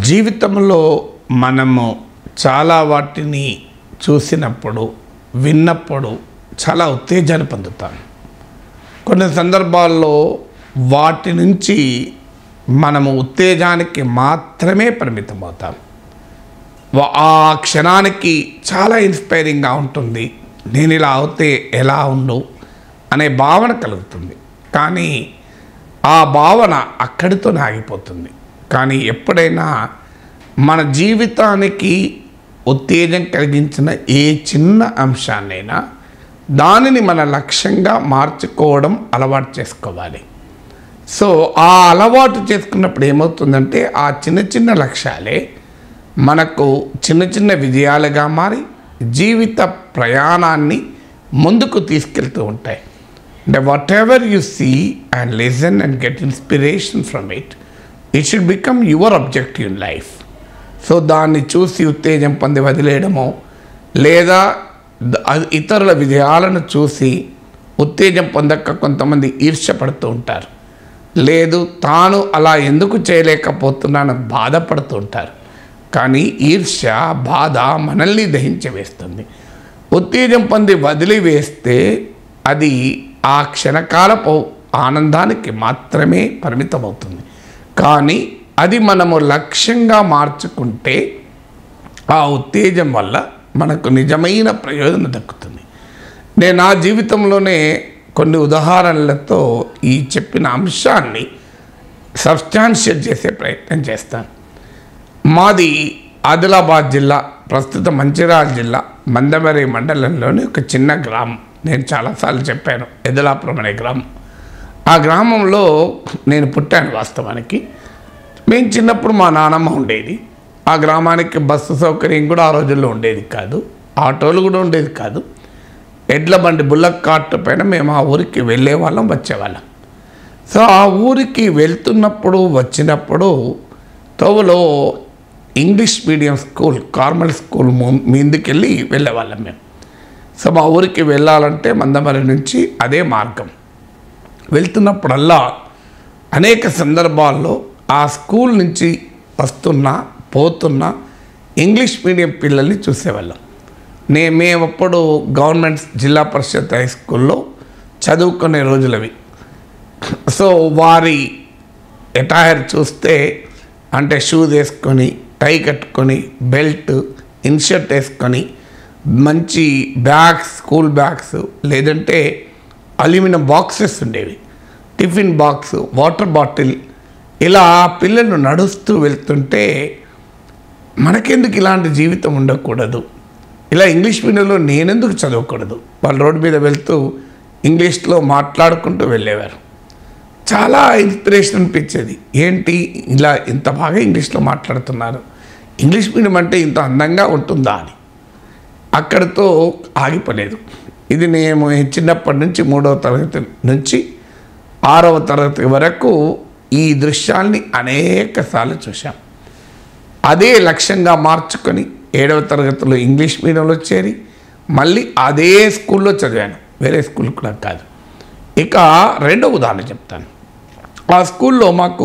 జీవితంలో మనము చాలా వాటిని చూసినప్పుడు విన్నప్పుడు చాలా ఉత్తేజాన్ని పొందుతాం. కొన్ని సందర్భాల్లో వాటి నుంచి మనము ఉత్తేజానికి మాత్రమే పరిమితమవుతాం. ఆ క్షణానికి చాలా ఇన్స్పైరింగ్గా ఉంటుంది. నేను ఇలా అవుతే ఎలా ఉండు అనే భావన కలుగుతుంది. కానీ ఆ భావన అక్కడితోనే ఆగిపోతుంది. కానీ ఎప్పుడైనా మన జీవితానికి ఉత్తేజం కలిగించిన ఏ చిన్న అంశాన్నైనా దానిని మన లక్ష్యంగా మార్చుకోవడం అలవాటు చేసుకోవాలి. సో ఆ అలవాటు చేసుకున్నప్పుడు ఏమవుతుందంటే ఆ చిన్న చిన్న లక్ష్యాలే మనకు చిన్న చిన్న విజయాలుగా మారి జీవిత ప్రయాణాన్ని ముందుకు తీసుకెళ్తూ ఉంటాయి. అంటే whatever you see and listen and get inspiration from it should become your objective in life. So దాన్ని చూసి ఉత్తేజం పొంది వదిలేయడమో లేదా ఇతరుల విజయాలను చూసి ఉత్తేజం పొందక కొంతమంది ఈర్ష్యపడుతూ ఉంటారు. లేదు తాను అలా ఎందుకు చేయలేకపోతున్నానని బాధపడుతూ ఉంటారు. కానీ ఈర్ష్య బాధ మనల్ని దహించి వేస్తుంది. ఉత్తేజం పొంది వదిలివేస్తే అది ఆ క్షణకాలపు ఆనందానికి మాత్రమే పరిమితమవుతుంది. కానీ అది మనము లక్ష్యంగా మార్చుకుంటే ఆ ఉత్తేజం వల్ల మనకు నిజమైన ప్రయోజనం దక్కుతుంది. నేను నా జీవితంలోనే కొన్ని ఉదాహరణలతో ఈ చెప్పిన అంశాన్ని సబ్స్టాన్షియేట్ చేసే ప్రయత్నం చేస్తాను. మాది ఆదిలాబాద్ జిల్లా, ప్రస్తుత మంచిర్యాల జిల్లా మందమరి మండలంలోని ఒక చిన్న గ్రామం. నేను చాలాసార్లు చెప్పాను, ఎదలాపురం అనే గ్రామం. ఆ గ్రామంలో నేను పుట్టాను. వాస్తవానికి మేము చిన్నప్పుడు మా నానమ్మ ఉండేది. ఆ గ్రామానికి బస్సు సౌకర్యం కూడా ఆ రోజుల్లో ఉండేది కాదు, ఆటోలు కూడా ఉండేది కాదు. ఎడ్ల బండి బుల్లక్ కార్ట్ పైన మేము ఆ ఊరికి వెళ్ళే వాళ్ళం, వచ్చేవాళ్ళం. సో ఆ ఊరికి వెళ్తున్నప్పుడు వచ్చినప్పుడు తోవలో English medium school, Carmel school మీందుకెళ్ళి వెళ్ళేవాళ్ళం మేము. సో మా ఊరికి వెళ్ళాలంటే మందమరి నుంచి అదే మార్గం. వెళ్తున్నప్పుడల్లా అనేక సందర్భాల్లో ఆ స్కూల్ నుంచి వస్తున్న పోతున్న ఇంగ్లీష్ మీడియం పిల్లల్ని చూసేవాళ్ళం. మేమప్పుడు గవర్నమెంట్ జిల్లా పరిషత్ హై స్కూల్లో చదువుకునే రోజులవి. సో వారి అటైర్ చూస్తే అంటే షూస్ వేసుకొని, టై కట్టుకొని, బెల్ట్, ఇన్షర్ట్ వేసుకొని, మంచి బ్యాగ్స్, స్కూల్ బ్యాగ్స్, లేదంటే అల్యూమినియం బాక్సెస్ ఉండేవి, టిఫిన్ బాక్స్, వాటర్ బాటిల్, ఇలా పిల్లలు నడుస్తూ వెళ్తుంటే మనకెందుకు ఇలాంటి జీవితం ఉండకూడదు, ఇలా ఇంగ్లీష్ మీడియంలో నేనెందుకు చదవకూడదు. వాళ్ళు రోడ్డు మీద వెళ్తూ ఇంగ్లీష్లో మాట్లాడుకుంటూ వెళ్ళేవారు. చాలా ఇన్స్పిరేషన్ అనిపించేది. ఏంటి ఇలా ఇంత బాగా ఇంగ్లీష్లో మాట్లాడుతున్నారు, ఇంగ్లీష్ మీడియం అంటే ఇంత అందంగా ఉంటుందా అని. అక్కడితో ఆగిపోలేదు. ఇది నేను చిన్నప్పటి నుంచి 3వ తరగతి నుంచి 6వ తరగతి వరకు ఈ దృశ్యాల్ని అనేకసార్లు చూశాం. అదే లక్ష్యంగా మార్చుకొని 7వ తరగతిలో ఇంగ్లీష్ మీడియంలో చేరి మళ్ళీ అదే స్కూల్లో చదివాను, వేరే స్కూల్ కూడా కాదు. ఇక రెండవ ఉదాహరణ చెప్తాను. ఆ స్కూల్లో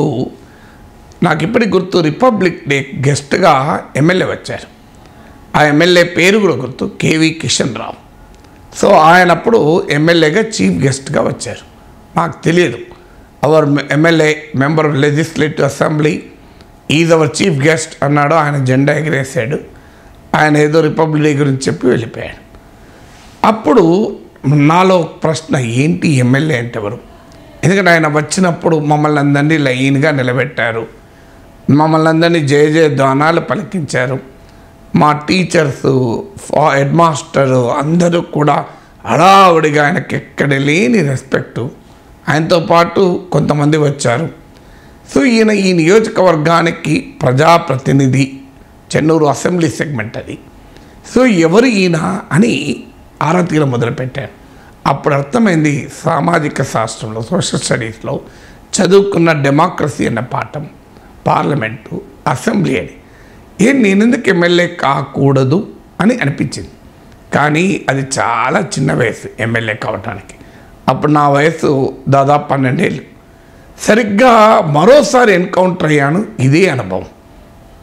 నాకు ఇప్పటికి గుర్తు, రిపబ్లిక్ డే గెస్ట్గా ఎమ్మెల్యే వచ్చారు. ఆ ఎమ్మెల్యే పేరు కూడా గుర్తు, కేవీ కిషన్ రావు. సో ఆయన అప్పుడు ఎమ్మెల్యేగా చీఫ్ గెస్ట్గా వచ్చారు. మాకు తెలియదు. Our MLA member of legislative assembly is our chief guest అన్నాడు. ఆయన జెండా ఎగిరేసాడు. ఆయన ఏదో రిపబ్లిక్ డే గురించి చెప్పి వెళ్ళిపోయాడు. అప్పుడు నాలో ప్రశ్న, ఏంటి ఎమ్మెల్యే అంటే ఎవరు? ఎందుకంటే ఆయన వచ్చినప్పుడు మమ్మల్ని అందరినీ లైన్గా నిలబెట్టారు, మమ్మల్ని అందరినీ జయ జయధ్వానాలు పలికించారు. మా టీచర్సు, హెడ్ మాస్టరు అందరూ కూడా హడావుడిగా ఆయనకి ఎక్కడ లేని రెస్పెక్టు. ఆయనతో పాటు కొంతమంది వచ్చారు. సో ఈయన ఈ నియోజకవర్గానికి ప్రజాప్రతినిధి, చెన్నూరు అసెంబ్లీ సెగ్మెంట్ అది. సో ఎవరు ఈయన అని ఆరా తీయడం మొదలుపెట్టాను. అప్పుడు అర్థమైంది, సామాజిక శాస్త్రంలో, సోషల్ స్టడీస్లో చదువుకున్న డెమోక్రసీ అన్న పాఠం, పార్లమెంటు, అసెంబ్లీ అని. నేనెందుకు ఎమ్మెల్యే కాకూడదు అని అనిపించింది. కానీ అది చాలా చిన్న వయసు ఎమ్మెల్యే కావటానికి. అప్పుడు నా వయసు దాదాపు 12 ఏళ్ళు. సరిగ్గా మరోసారి ఎన్కౌంటర్ అయ్యాను. ఇదే అనుభవం.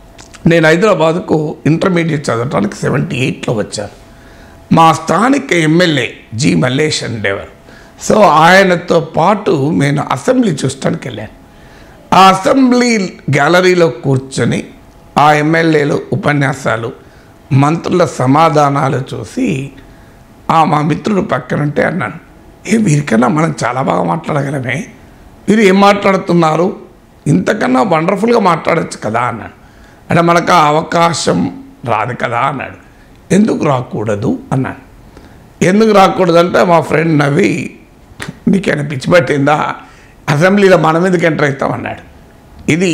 నేను హైదరాబాద్కు ఇంటర్మీడియట్ చదవడానికి 78లో వచ్చాను. మా స్థానిక ఎమ్మెల్యే జి మల్లేశన్ డేవర్. సో ఆయనతో పాటు నేను అసెంబ్లీ చూడటానికి వెళ్ళాను. ఆ అసెంబ్లీ గ్యాలరీలో కూర్చొని ఆ ఎమ్మెల్యేలు ఉపన్యాసాలు, మంత్రుల సమాధానాలు చూసి మా మిత్రుడు పక్కనుంటే అన్నాను, వీరికన్నా మనం చాలా బాగా మాట్లాడగలమే, వీరు ఏం మాట్లాడుతున్నారు, ఇంతకన్నా వండర్ఫుల్గా మాట్లాడచ్చు కదా అన్నాడు. అంటే మనకు ఆ అవకాశం రాదు కదా అన్నాడు. ఎందుకు రాకూడదు అన్నాడు. ఎందుకు రాకూడదంటే మా ఫ్రెండ్ నవ్వి, నీకైనా పిచ్చి పట్టిందా, అసెంబ్లీలో మనం ఎందుకు ఎంటర్ అవుతాం అన్నాడు. ఇది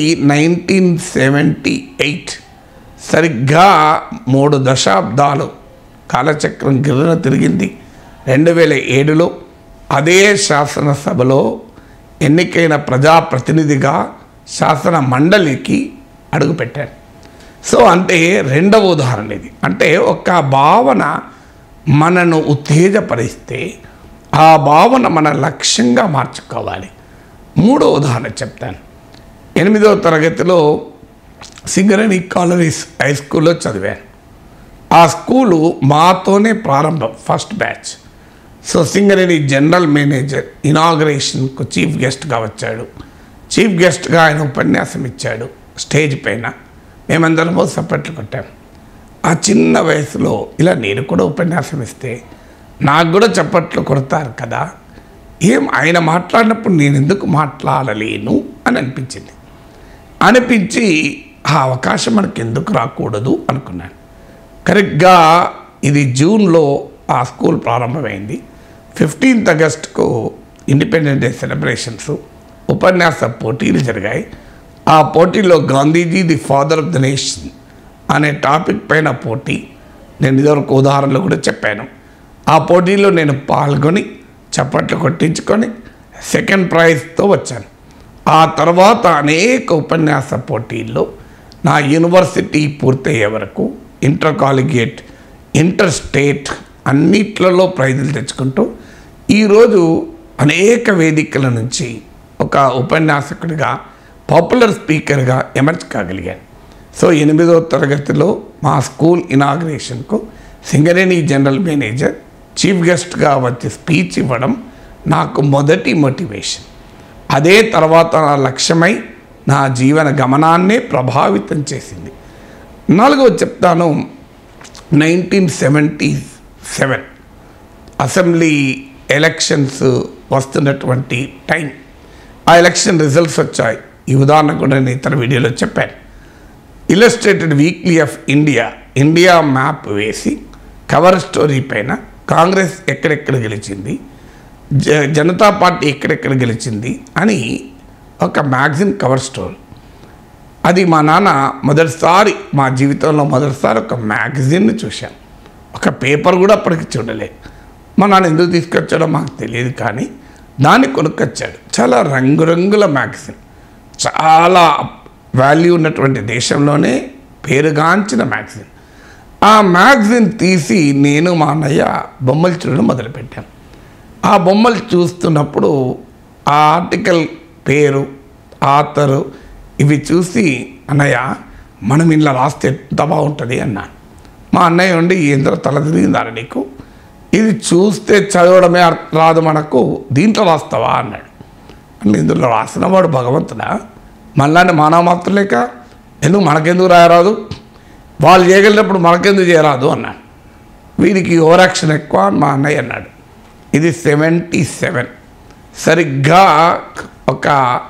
1978. సరిగ్గా 3 దశాబ్దాలు కాలచక్రం గిర్రన తిరిగింది. 2007లో అదే శాసనసభలో ఎన్నికైన ప్రజాప్రతినిధిగా శాసన మండలికి అడుగుపెట్టాను. సో అంటే రెండవ ఉదాహరణ ఇది. అంటే ఒక భావన మనను ఉత్తేజపరిస్తే ఆ భావన మన లక్ష్యంగా మార్చుకోవాలి. మూడో ఉదాహరణ చెప్తాను. 8వ తరగతిలో సింగరేణి కాలనీస్ హై స్కూల్లో చదివాను. ఆ స్కూలు మాతోనే ప్రారంభం, first batch. So Singareni general manager ఇనాగ్రేషన్కు చీఫ్ గెస్ట్గా వచ్చాడు. చీఫ్ గెస్ట్గా ఆయన ఉపన్యాసం ఇచ్చాడు స్టేజ్ పైన. మేమందరము సపట్లు కొట్టాము. ఆ చిన్న వయసులో ఇలా నేను కూడా ఉపన్యాసం ఇస్తే నాకు కూడా చప్పట్లు కొడతారు కదా, ఆయన మాట్లాడినప్పుడు నేను ఎందుకు మాట్లాడలేను అని అనిపించి ఆ అవకాశం మనకు ఎందుకు రాకూడదు అనుకున్నాను. కరెక్ట్గా ఇది జూన్లో ఆ స్కూల్ ప్రారంభమైంది. 15th ఆగస్టుకు ఇండిపెండెన్స్ డే సెలబ్రేషన్స్, ఉపన్యాస పోటీలు జరిగాయి. ఆ పోటీలో Gandhiji the father of the nation అనే టాపిక్ పైన పోటీ. నేను ఇదివరకు ఉదాహరణలు కూడా చెప్పాను. ఆ పోటీలో నేను పాల్గొని చప్పట్లు కొట్టించుకొని సెకండ్ ప్రైజ్తో వచ్చాను. ఆ తర్వాత అనేక ఉపన్యాస పోటీల్లో నా యూనివర్సిటీ పూర్తయ్యే వరకు ఇంటర్ కాలిగేట్, ఇంటర్ స్టేట్ అన్నిట్లలో ప్రైజులు తెచ్చుకుంటూ ఈరోజు అనేక వేదికల నుంచి ఒక ఉపన్యాసకుడిగా, పాపులర్ స్పీకర్గా ఎమర్జ్ కాగలిగాను. సో 8వ తరగతిలో మా స్కూల్ ఇనాగ్రేషన్కు సింగరేణి జనరల్ మేనేజర్ చీఫ్ గెస్ట్గా వచ్చి స్పీచ్ ఇవ్వడం నాకు మొదటి మోటివేషన్. అదే తర్వాత నా లక్ష్యమై నా జీవన గమనాన్నే ప్రభావితం చేసింది. 4వ చెప్తాను. 1977 అసెంబ్లీ ఎలక్షన్స్ వస్తున్నటువంటి టైం. ఆ ఎలక్షన్ రిజల్ట్స్ వచ్చాయి. ఈ ఉదాహరణ కూడా నేను ఇతర వీడియోలో చెప్పాను. Illustrated Weekly of India map వేసి కవర్ స్టోరీ పైన కాంగ్రెస్ ఎక్కడెక్కడ గెలిచింది, జనతా పార్టీ ఎక్కడెక్కడ గెలిచింది అని ఒక మ్యాగజిన్ కవర్ స్టోరీ. అది మా నాన్న మొదటిసారి, మా జీవితంలో మొదటిసారి ఒక మ్యాగజిన్ని చూశాను. ఒక పేపర్ కూడా అప్పటికి చూడలే. మా నాన్న ఎందుకు తీసుకొచ్చాడో మాకు తెలియదు, కానీ దాన్ని కొనుక్కొచ్చాడు. చాలా రంగురంగుల మ్యాగజిన్, చాలా వాల్యూ ఉన్నటువంటి దేశంలోనే పేరుగాంచిన మ్యాగజిన్. ఆ మ్యాగజిన్ తీసి నేను మా అన్నయ్య బొమ్మలు చూడడం మొదలుపెట్టాను. ఆ బొమ్మలు చూస్తున్నప్పుడు ఆ ఆర్టికల్ పేరు, ఆథరు ఇవి చూసి, అన్నయ్య మనం ఇలా రాస్తే ఎంత బాగుంటుంది అన్నాను. మా అన్నయ్య ఉండి, ఏందో తల తిరిగిందారా నీకు, ఇది చూస్తే చదవడమే రాదు మనకు, దీంట్లో రాస్తావా అన్నాడు. అంటే ఇందులో రాసినవాడు భగవంతుడా, మళ్ళీ మానవ మాత్రలేక ఎందుకు మనకెందుకు రాయరాదు, వాళ్ళు చేయగలిగినప్పుడు మనకెందుకు చేయరాదు అన్నాడు. వీడికి ఓవర్ యాక్షన్ ఎక్కువ అని మా అన్నయ్య అన్నాడు. ఇది 77, సరిగ్గా ఒక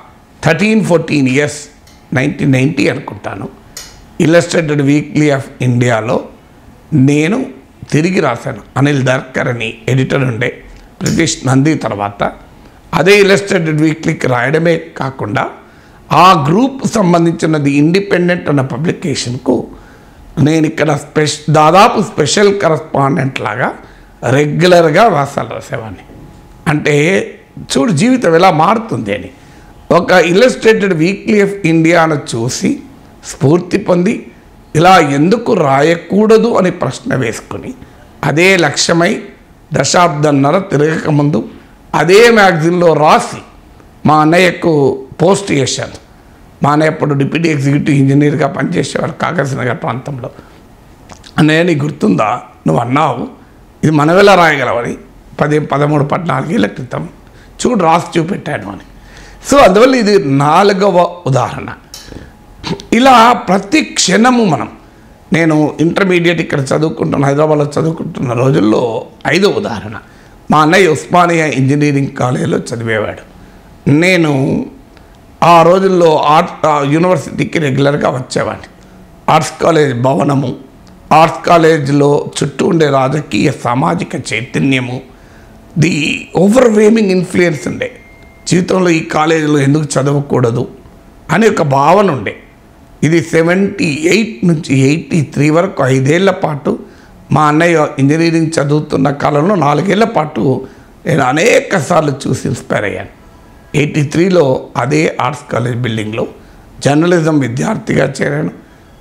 13-14 ఇయర్స్, 1990 అనుకుంటాను. ఇల్లస్ట్రేటెడ్ వీక్లీ ఆఫ్ ఇండియాలో నేను తిరిగి రాశాను. అనిల్ దర్కర్ అని ఎడిటర్ ఉండే, బ్రిటిష్ నంది తర్వాత అదే ఇల్లస్ట్రేటెడ్ వీక్లీకి రాయడమే కాకుండా ఆ గ్రూప్ సంబంధించినది ఇండిపెండెంట్ అన్న పబ్లికేషన్కు నేను ఇక్కడ దాదాపు స్పెషల్ కరస్పాండెంట్ లాగా రెగ్యులర్గా వ్యాసాలు రాసేవాడిని. అంటే చూడు జీవితం ఎలా మారుతుంది అని. ఒక ఇల్లస్ట్రేటెడ్ వీక్లీ ఆఫ్ ఇండియాను చూసి స్ఫూర్తి పొంది ఇలా ఎందుకు రాయకూడదు అని ప్రశ్న వేసుకొని అదే లక్ష్యమై దశాబ్దన్నర తిరగకముందు అదే మ్యాగజిన్లో రాసి మా అన్నయ్యకు పోస్ట్ చేశాను. మా అన్నయ్య అప్పుడు డిప్యూటీ ఎగ్జిక్యూటివ్ ఇంజనీర్గా పనిచేసేవారు కాగజ్ నగర్ ప్రాంతంలో. అన్నయ్య నీకు గుర్తుందా, నువ్వు అన్నావు ఇది మనం ఎలా రాయగలవని 13, 14 ఏళ్ల క్రితం, చూడు రాసి చూపెట్టాను అని. సో అందువల్ల ఇది 4వ ఉదాహరణ. ఇలా ప్రతి క్షణము నేను ఇంటర్మీడియట్ ఇక్కడ చదువుకుంటున్న, హైదరాబాద్లో చదువుకుంటున్న రోజుల్లో 5వ ఉదాహరణ. మా అన్నయ్య ఉస్మానియా ఇంజనీరింగ్ కాలేజీలో చదివేవాడు. నేను ఆ రోజుల్లో యూనివర్సిటీకి రెగ్యులర్గా వచ్చేవాడిని. ఆర్ట్స్ కాలేజ్ భవనము, ఆర్ట్స్ కాలేజ్లో చుట్టూ ఉండే రాజకీయ సామాజిక చైతన్యము, ది ఓవర్వేమింగ్ ఇన్ఫ్లుయెన్స్ ఉండే. జీవితంలో ఈ కాలేజీలో ఎందుకు చదవకూడదు అనే ఒక భావన ఉండే. ఇది 78 నుంచి 83 వరకు 5 ఏళ్ల పాటు మా అన్నయ్య ఇంజనీరింగ్ చదువుతున్న కాలంలో 4 ఏళ్ల పాటు నేను అనేక సార్లు చూసి ఇన్స్పైర్ అయ్యాను. 83లో అదే ఆర్ట్స్ కాలేజ్ బిల్డింగ్లో జర్నలిజం విద్యార్థిగా చేరాను.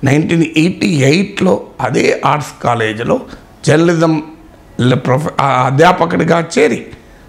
1988లో అదే ఆర్ట్స్ కాలేజీలో జర్నలిజం అధ్యాపకుడిగా చేరి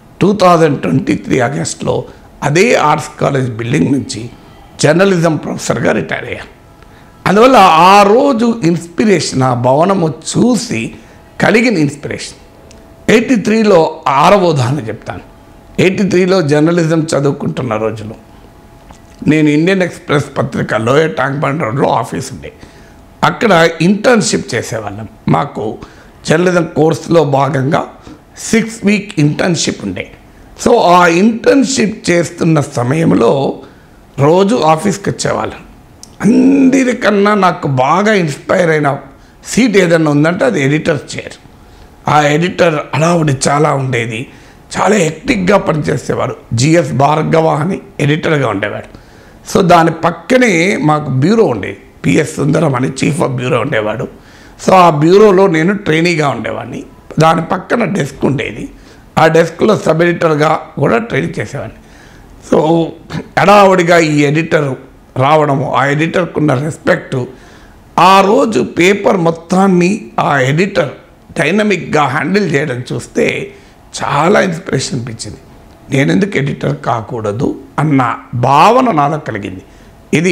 2023 ఆగస్టులో అదే ఆర్ట్స్ కాలేజ్ బిల్డింగ్ నుంచి జర్నలిజం ప్రొఫెసర్గా రిటైర్ అయ్యాను. అందువల్ల ఆ రోజు ఇన్స్పిరేషన్, ఆ భవనము చూసి కలిగిన ఇన్స్పిరేషన్. 83లో 6వ ఉదాహరణ చెప్తాను. 83లో జర్నలిజం చదువుకుంటున్న రోజులు నేను ఇండియన్ ఎక్స్ప్రెస్ పత్రిక లోయర్ ట్యాంక్ బండ్ రోడ్లో ఆఫీస్ ఉండే. అక్కడ ఇంటర్న్షిప్ చేసేవాళ్ళం. మాకు జర్నలిజం కోర్సులో భాగంగా 6 వీక్ ఇంటర్న్షిప్ ఉండే. సో ఆ ఇంటర్న్షిప్ చేస్తున్న సమయంలో రోజు ఆఫీస్కి వచ్చేవాళ్ళం. అందరికన్నా నాకు బాగా ఇన్స్పైర్ అయిన సీట్ ఏదైనా ఉందంటే అది ఎడిటర్ చైర్. ఆ ఎడిటర్ హడావుడి చాలా ఉండేది, చాలా హెక్టిక్గా పనిచేసేవారు. జిఎస్ భార్గవ అని ఎడిటర్గా ఉండేవాడు. సో దాని పక్కనే మాకు బ్యూరో ఉండేది, పిఎస్ సుందరం అని చీఫ్ ఆఫ్ బ్యూరో ఉండేవాడు. సో ఆ బ్యూరోలో నేను ట్రైనీగా ఉండేవాడిని. దాని పక్కన డెస్క్ ఉండేది, ఆ డెస్క్లో సబ్ ఎడిటర్గా కూడా ట్రైన్ చేసేవాడిని. సో హడావుడిగా ఈ ఎడిటర్ రావడము, ఆ ఎడిటర్కున్న రెస్పెక్టు, ఆ రోజు పేపర్ మొత్తాన్ని ఆ ఎడిటర్ డైనమిక్గా హ్యాండిల్ చేయడం చూస్తే చాలా ఇన్స్పిరేషన్ అనిపించింది. నేను ఎందుకు ఎడిటర్ కాకూడదు అన్న భావన నాలో కలిగింది. ఇది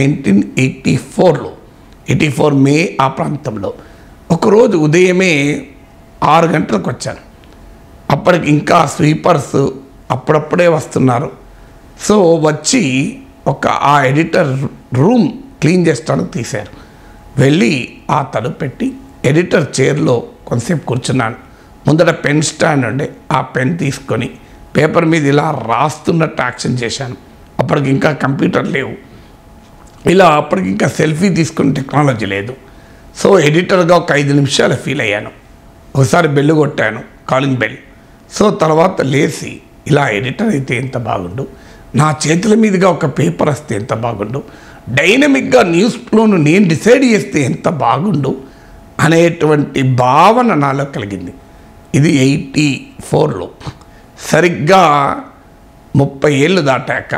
1984లో, 84 మే ఆ ప్రాంతంలో. ఒకరోజు ఉదయమే 6 గంటలకు వచ్చాను. అప్పటికి ఇంకా స్వీపర్స్ అప్పుడప్పుడే వస్తున్నారు. సో వచ్చి ఆ ఎడిటర్ రూమ్ క్లీన్ చేస్తానికి తీశారు. వెళ్ళి ఆ తలుపు పెట్టి ఎడిటర్ చైర్లో కొంతసేపు కూర్చున్నాను. ముందర పెన్ స్టాండ్ ఉండే, ఆ పెన్ తీసుకొని పేపర్ మీద ఇలా రాస్తున్నట్టు యాక్షన్ చేశాను. అప్పటికి ఇంకా కంప్యూటర్ లేవు, ఇలా అప్పటికి ఇంకా సెల్ఫీ తీసుకునే టెక్నాలజీ లేదు. సో ఎడిటర్గా ఒక 5 నిమిషాలు ఫీల్ అయ్యాను. ఒకసారి బెల్ కొట్టాను, కాలింగ్ బెల్. సో తర్వాత లేచి ఇలా ఎడిటర్ అయితే ఎంత బాగుండు, నా చేతుల మీదుగా ఒక పేపర్ వస్తే ఎంత బాగుండు, డైనమిక్గా న్యూస్ ఫ్లోను నేను డిసైడ్ చేస్తే ఎంత బాగుండు అనేటువంటి భావన నాలో కలిగింది. ఇది 84లో. సరిగ్గా 30 ఏళ్ళు దాటాక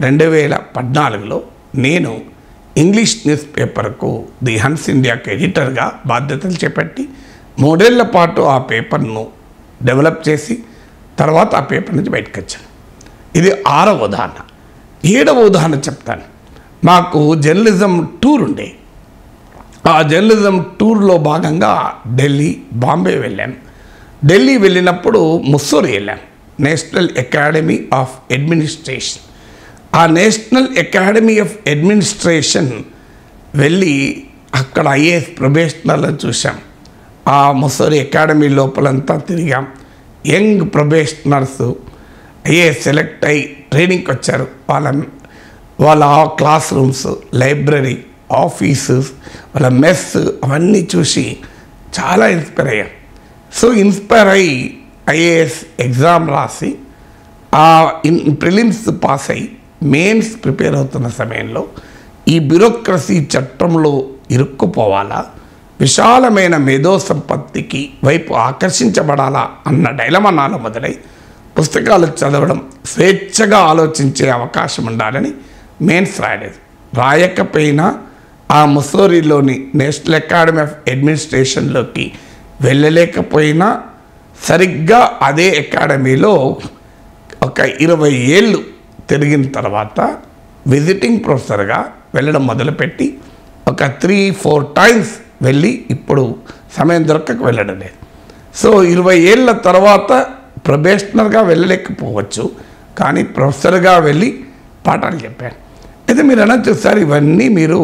2014లో నేను ఇంగ్లీష్ న్యూస్ పేపర్కు ది హన్స్ ఇండియాకు ఎడిటర్గా బాధ్యతలు చేపట్టి 3 ఏళ్ల పాటు ఆ పేపర్ను డెవలప్ చేసి తర్వాత ఆ పేపర్ నుంచి బయటకు వచ్చాను. ఇది 6వ ఉదాహరణ. 7వ ఉదాహరణ చెప్తాను. మాకు జర్నలిజం టూర్ ఉండే. ఆ జర్నలిజం టూర్లో భాగంగా ఢిల్లీ, బాంబే వెళ్ళాను. ఢిల్లీ వెళ్ళినప్పుడు ముస్సోరి వెళ్ళాను, నేషనల్ అకాడమీ ఆఫ్ అడ్మినిస్ట్రేషన్. ఆ నేషనల్ అకాడమీ ఆఫ్ అడ్మినిస్ట్రేషన్ వెళ్ళి అక్కడ ఐఏఎస్ ప్రొబేషనర్లను చూసాం. ఆ ముస్సోరి అకాడమీ లోపలంతా తిరిగాం. యంగ్ ప్రొబేషనర్స్ ఐఏఎస్ సెలెక్ట్ అయ్యి ట్రైనింగ్కి వచ్చారు. వాళ్ళ క్లాస్ రూమ్స్, లైబ్రరీ, ఆఫీసెస్, వాళ్ళ మెస్ అవన్నీ చూసి చాలా ఇన్స్పైర్ అయ్యాం. సో ఇన్స్పైర్ అయ్యి ఐఏఎస్ ఎగ్జామ్ రాసి ఆ ప్రిలిమ్స్ పాస్ అయ్యి మెయిన్స్ ప్రిపేర్ అవుతున్న సమయంలో ఈ బ్యూరోక్రసీ చట్టంలో ఇరుక్కుపోవాలా, విశాలమైన మేధో సంపత్తికి వైపు ఆకర్షించబడాలా అన్న డైలమా నాలో మొదలై పుస్తకాలు చదవడం, స్వేచ్ఛగా ఆలోచించే అవకాశం ఉండాలని మెయిన్స్ రాయలేదు. రాయకపోయినా ఆ ముస్సోరిలోని నేషనల్ అకాడమీ ఆఫ్ అడ్మినిస్ట్రేషన్లోకి వెళ్ళలేకపోయినా సరిగ్గా అదే అకాడమీలో ఒక 20 ఏళ్ళు తిరిగిన తర్వాత విజిటింగ్ ప్రొఫెసర్గా వెళ్ళడం మొదలుపెట్టి ఒక 3-4 టైమ్స్ వెళ్ళి ఇప్పుడు సమయం దొరకక వెళ్ళడం లేదు. సో 20 ఏళ్ళ తర్వాత ప్రొబేషనర్గా వెళ్ళలేకపోవచ్చు, కానీ ప్రొఫెసర్గా వెళ్ళి పాఠాలు చెప్పాను. అయితే మీరు అనొచ్చు సార్, ఇవన్నీ మీరు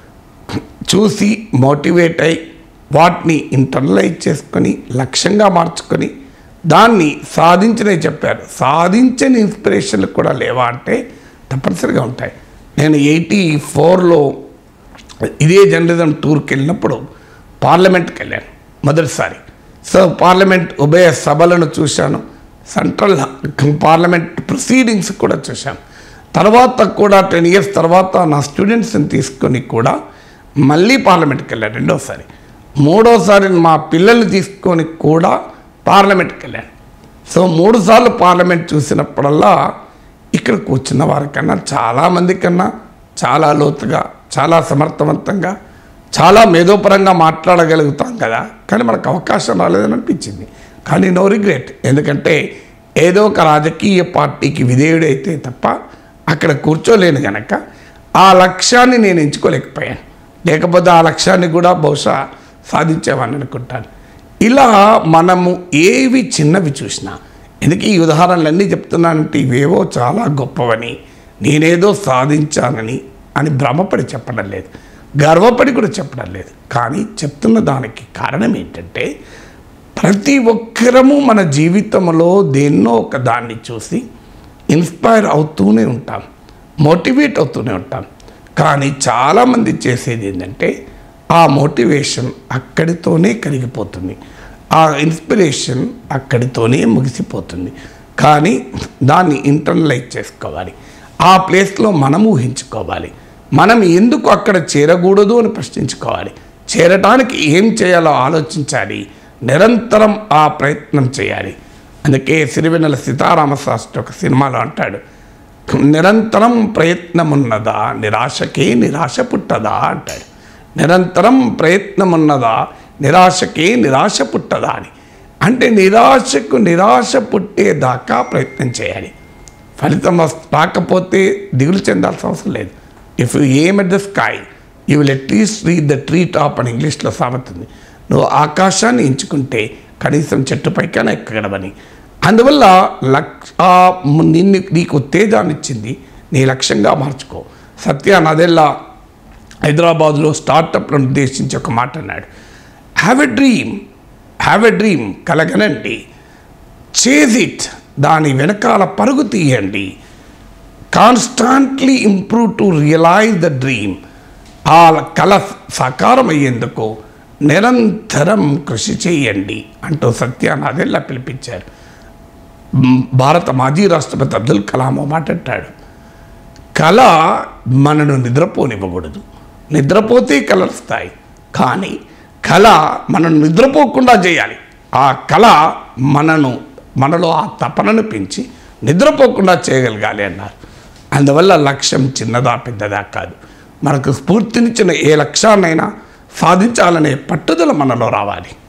చూసి మోటివేట్ అయ్యి వాటిని ఇంటర్నలైజ్ చేసుకొని లక్ష్యంగా మార్చుకొని దాన్ని సాధించినవి చెప్పారు. సాధించని ఇన్స్పిరేషన్లు కూడా లేవా అంటే తప్పనిసరిగా ఉంటాయి. నేను 84లో ఇదే జర్నలిజం టూర్కి వెళ్ళినప్పుడు పార్లమెంట్కి వెళ్ళాను మొదటిసారి. సో పార్లమెంట్ ఉభయ సభలను చూశాను, సెంట్రల్ పార్లమెంట్ ప్రొసీడింగ్స్ కూడా చూశాను. తర్వాత కూడా 10 ఇయర్స్ తర్వాత నా స్టూడెంట్స్ని తీసుకొని కూడా మళ్ళీ పార్లమెంట్కి వెళ్ళాను రెండోసారి. మూడోసారి మా పిల్లల్ని తీసుకొని కూడా పార్లమెంట్కి వెళ్ళాను. సో 3 సార్లు పార్లమెంట్ చూసినప్పుడల్లా ఇక్కడ కూర్చున్న వారికన్నా చాలామంది కన్నా చాలా లోతుగా, చాలా సమర్థవంతంగా, చాలా మేధోపరంగా మాట్లాడగలుగుతాం కదా, కానీ మనకు అవకాశం రాలేదని అనిపించింది. కానీ నో రిగ్రెట్, ఎందుకంటే ఏదో ఒక రాజకీయ పార్టీకి విధేయుడైతే తప్ప అక్కడ కూర్చోలేను కనుక ఆ లక్ష్యాన్ని నేను ఎంచుకోలేకపోయాను. లేకపోతే ఆ లక్ష్యాన్ని కూడా బహుశా సాధించేవాడిని అనుకుంటాను. ఇలా మనము ఏవి చిన్నవి చూసినా, ఎందుకు ఈ ఉదాహరణలన్నీ చెప్తున్నానంటే ఇవేవో చాలా గొప్పవని, నేనేదో సాధించానని అని భ్రమపడి చెప్పడం లేదు, గర్వపడి కూడా చెప్పడం లేదు. కానీ చెప్తున్న దానికి కారణం ఏంటంటే ప్రతి ఒక్కరము మన జీవితంలో దేన్నో ఒక దాన్ని చూసి ఇన్స్పైర్ అవుతూనే ఉంటాం, మోటివేట్ అవుతూనే ఉంటాం. కానీ చాలామంది చేసేది ఏంటంటే ఆ మోటివేషన్ అక్కడితోనే కరిగిపోతుంది, ఆ ఇన్స్పిరేషన్ అక్కడితోనే ముగిసిపోతుంది. కానీ దాన్ని ఇంటర్నలైజ్ చేసుకోవాలి, ఆ ప్లేస్లో మనం ఊహించుకోవాలి, మనం ఎందుకు అక్కడ చేరకూడదు అని ప్రశ్నించుకోవాలి, చేరటానికి ఏం చేయాలో ఆలోచించాలి, నిరంతరం ఆ ప్రయత్నం చేయాలి. అందుకే సిరివెన్నెల సీతారామశాస్త్రి ఒక సినిమాలో అంటాడు, నిరంతరం ప్రయత్నమున్నదా నిరాశకే నిరాశ పుట్టదా అంటాడు. నిరంతరం ప్రయత్నమున్నదా నిరాశకే నిరాశ పుట్టదా అని. అంటే నిరాశకు నిరాశ పుట్టేదాకా ప్రయత్నం చేయాలి. ఫలితం రాకపోతే దిగులు చెందాల్సిన అవసరం లేదు. If you aim at the sky you will at least reach the tree top అని ఇంగ్లీష్లో సామెతుంది. నువ్వు ఆకాశాన్ని ఎంచుకుంటే కనీసం చెట్టుపైకైనా ఎక్కగలవని. అందువల్ల నీకు ఉత్తేజాన్ని ఇచ్చింది నీ లక్ష్యంగా మార్చుకో. సత్య నదెల్లా హైదరాబాద్లో స్టార్టప్లను ఉద్దేశించి ఒక మాట అన్నాడు, హ్యావ్ ఎ డ్రీమ్ కలగనండి, చేజ్ ఇట్, దాని వెనకాల పరుగు తీయండి, constantly improve to realise the dream, ఆ కళ సాకారం అయ్యేందుకు నిరంతరం కృషి చేయండి అంటూ సత్య నదెల్లా పిలిపించారు. భారత మాజీ రాష్ట్రపతి అబ్దుల్ కలాం మాట్లాడాడు, కళ మనను నిద్రపోనివ్వకూడదు, నిద్రపోతే కళలు వస్తాయి, కానీ కళ మనను నిద్రపోకుండా చేయాలి. ఆ కళ మనలో ఆ తపనను పెంచి నిద్రపోకుండా చేయగలగాలి అన్నారు. అందువల్ల లక్ష్యం చిన్నదా పెద్దదా కాదు, మనకు స్ఫూర్తినిచ్చిన ఏ లక్ష్యాన్నైనా సాధించాలనే పట్టుదల మనలో రావాలి.